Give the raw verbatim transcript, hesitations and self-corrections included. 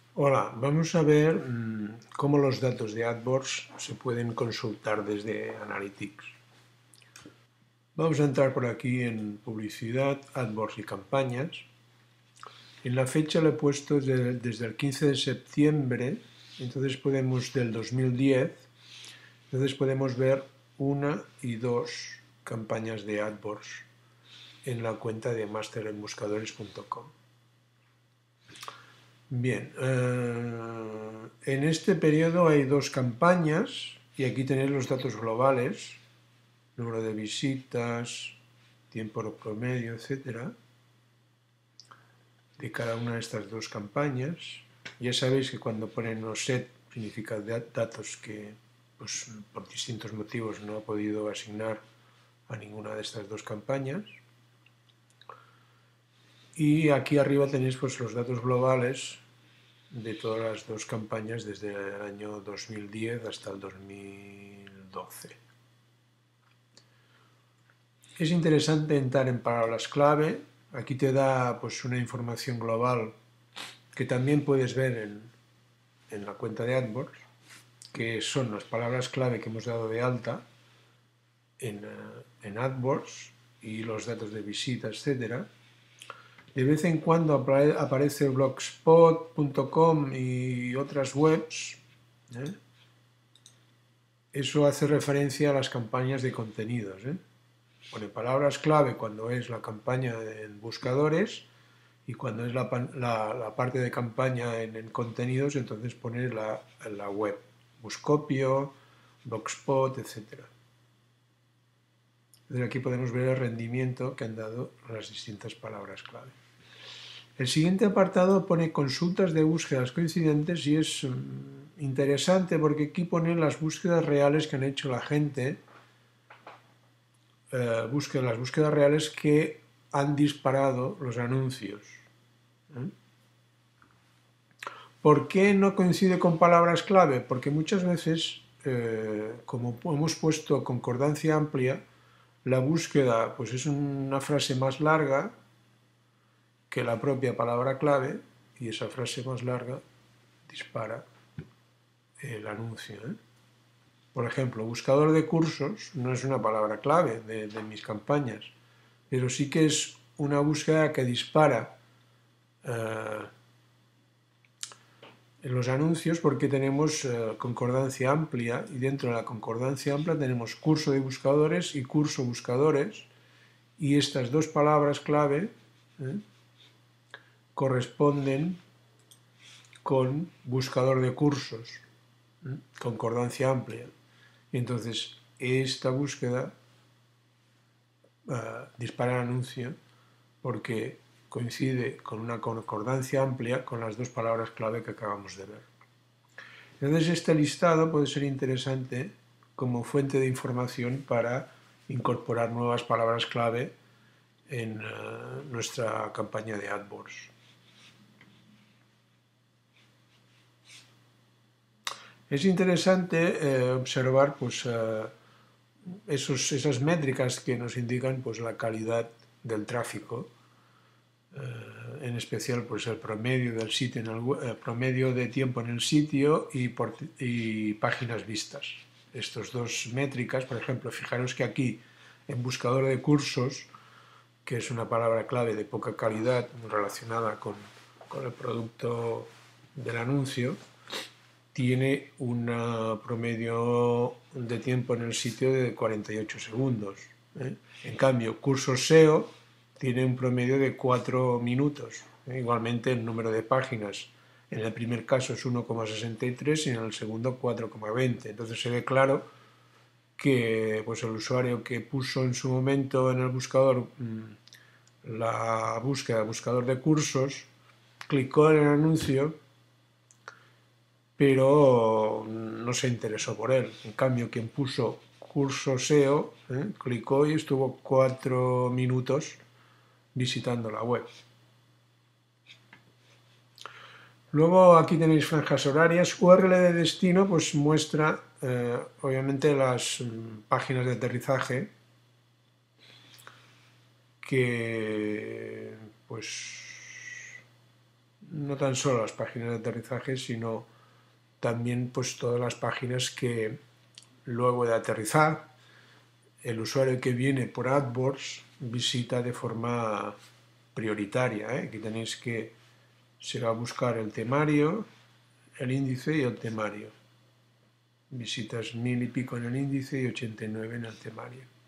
Hola, vamos a ver mmm, cómo los datos de AdWords se pueden consultar desde Analytics. Vamos a entrar por aquí en publicidad, AdWords y campañas. En la fecha le he puesto desde, desde el quince de septiembre, entonces podemos, del dos mil diez, entonces podemos ver una y dos campañas de AdWords en la cuenta de master en buscadores punto com. Bien, eh, en este periodo hay dos campañas y aquí tenéis los datos globales, número de visitas, tiempo promedio, etcétera, de cada una de estas dos campañas. Ya sabéis que cuando ponen no set significa datos que pues, por distintos motivos no ha podido asignar a ninguna de estas dos campañas. Y aquí arriba tenéis pues, los datos globales de todas las dos campañas desde el año dos mil diez hasta el dos mil doce. Es interesante entrar en palabras clave. Aquí te da pues, una información global que también puedes ver en, en la cuenta de AdWords, que son las palabras clave que hemos dado de alta en, en AdWords y los datos de visita, etcétera. De vez en cuando aparece blogspot punto com y otras webs. ¿eh? Eso hace referencia a las campañas de contenidos. ¿eh? Pone palabras clave cuando es la campaña en buscadores y cuando es la, la, la parte de campaña en, en contenidos, entonces pone la, la web, Buscopio, Blogspot, etcétera. Entonces aquí podemos ver el rendimiento que han dado las distintas palabras clave. El siguiente apartado pone consultas de búsquedas coincidentes y es interesante porque aquí ponen las búsquedas reales que han hecho la gente, eh, búsquedas, las búsquedas reales que han disparado los anuncios. ¿eh? ¿Por qué no coincide con palabras clave? Porque muchas veces, eh, como hemos puesto concordancia amplia, la búsqueda pues, es una frase más larga que la propia palabra clave y esa frase más larga dispara el anuncio. ¿eh? Por ejemplo, buscador de cursos no es una palabra clave de, de mis campañas, pero sí que es una búsqueda que dispara eh, en los anuncios porque tenemos eh, concordancia amplia y dentro de la concordancia amplia tenemos curso de buscadores y curso buscadores y estas dos palabras clave ¿eh? corresponden con buscador de cursos, ¿eh? concordancia amplia. Y entonces esta búsqueda uh, dispara el anuncio porque coincide con una concordancia amplia con las dos palabras clave que acabamos de ver. Entonces este listado puede ser interesante como fuente de información para incorporar nuevas palabras clave en uh, nuestra campaña de AdWords. Es interesante eh, observar pues, uh, esos, esas métricas que nos indican pues, la calidad del tráfico, eh, en especial pues, el promedio del sitio, en el, el promedio de tiempo en el sitio y, por, y páginas vistas. Estas dos métricas, por ejemplo, fijaros que aquí en buscador de cursos, que es una palabra clave de poca calidad relacionada con, con el producto del anuncio, tiene un promedio de tiempo en el sitio de cuarenta y ocho segundos. ¿eh? En cambio, curso S E O tiene un promedio de cuatro minutos. ¿eh? Igualmente, el número de páginas en el primer caso es uno coma sesenta y tres y en el segundo cuatro coma veinte. Entonces se ve claro que pues, el usuario que puso en su momento en el buscador mmm, la búsqueda, buscador de cursos, clicó en el anuncio, pero no se interesó por él. En cambio, quien puso curso S E O, ¿eh? clicó y estuvo cuatro minutos visitando la web. Luego aquí tenéis franjas horarias. U R L de destino pues muestra eh, obviamente las mm, páginas de aterrizaje que pues no tan solo las páginas de aterrizaje, sino también pues todas las páginas que luego de aterrizar el usuario que viene por AdWords visita de forma prioritaria. ¿eh? Aquí tenéis que se va a buscar el temario, el índice y el temario. Visitas mil y pico en el índice y ochenta y nueve en el temario.